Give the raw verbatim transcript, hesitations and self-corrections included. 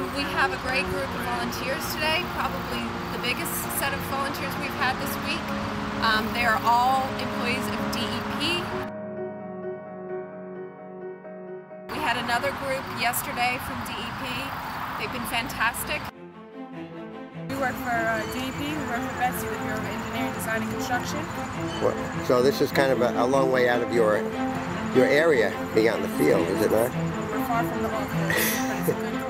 Um, we have a great group of volunteers today, probably the biggest set of volunteers we've had this week. Um, they are all employees of D E P. We had another group yesterday from D E P. They've been fantastic. We work for uh, D E P, we work for Betsy, the Bureau of Engineering, Design and Construction. Well, so this is kind of a, a long way out of your your area, being out in the field, is it not? We're far from the office, but it's a good